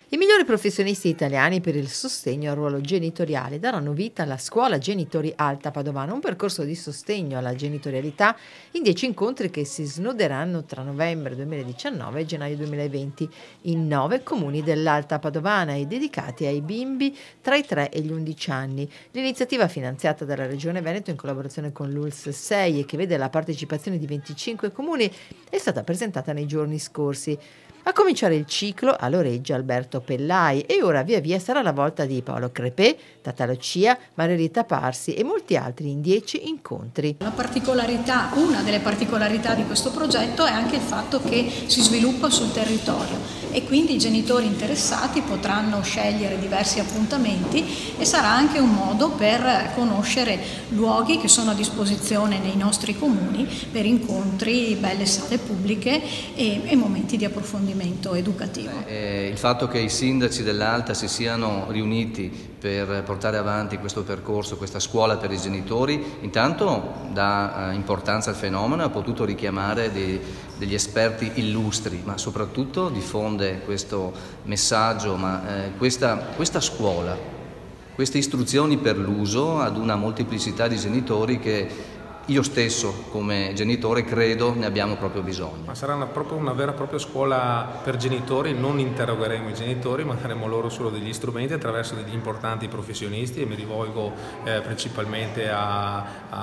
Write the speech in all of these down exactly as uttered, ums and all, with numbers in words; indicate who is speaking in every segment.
Speaker 1: I migliori professionisti italiani per il sostegno al ruolo genitoriale daranno vita alla Scuola Genitori Alta Padovana, un percorso di sostegno alla genitorialità in dieci incontri che si snoderanno tra novembre duemiladiciannove e gennaio duemilaventi in nove comuni dell'Alta Padovana e dedicati ai bimbi tra i tre e gli undici anni. L'iniziativa, finanziata dalla Regione Veneto in collaborazione con l'U L S S sei e che vede la partecipazione di venticinque comuni, è stata presentata nei giorni scorsi. A cominciare il ciclo a Loreggia Alberto Pellai e ora via via sarà la volta di Paolo Crepè, Tata Lucia, Maria Rita Parsi e molti altri in dieci incontri.
Speaker 2: La particolarità, una delle particolarità di questo progetto è anche il fatto che si sviluppa sul territorio e quindi i genitori interessati potranno scegliere diversi appuntamenti e sarà anche un modo per conoscere luoghi che sono a disposizione nei nostri comuni per incontri, belle sale pubbliche e, e momenti di approfondimento educativo.
Speaker 3: Eh, il fatto che i sindaci dell'Alta si siano riuniti per portare avanti questo percorso, questa scuola per i genitori, intanto dà eh, importanza al fenomeno, ha potuto richiamare dei, degli esperti illustri, ma soprattutto diffonde questo messaggio, ma eh, questa, questa scuola, queste istruzioni per l'uso ad una molteplicità di genitori che io stesso come genitore credo ne abbiamo proprio bisogno.
Speaker 4: Ma sarà una, proprio una vera e propria scuola per genitori, non interrogheremo i genitori ma daremo loro solo degli strumenti attraverso degli importanti professionisti e mi rivolgo eh, principalmente a,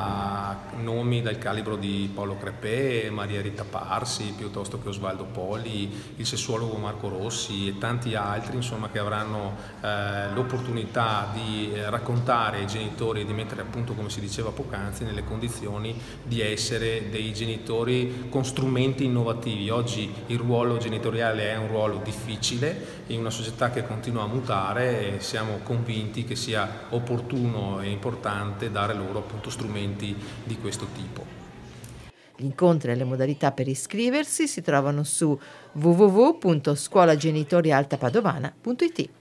Speaker 4: a nomi del calibro di Paolo Crepè, Maria Rita Parsi, piuttosto che Osvaldo Poli, il sessuologo Marco Rossi e tanti altri insomma, che avranno eh, l'opportunità di eh, raccontare ai genitori e di mettere appunto, come si diceva poc'anzi, nelle condizioni di essere dei genitori con strumenti innovativi. Oggi il ruolo genitoriale è un ruolo difficile in una società che continua a mutare e siamo convinti che sia opportuno e importante dare loro appunto strumenti di questo tipo.
Speaker 1: Gli incontri e le modalità per iscriversi si trovano su w w w punto scuola genitori alta padovana punto i t.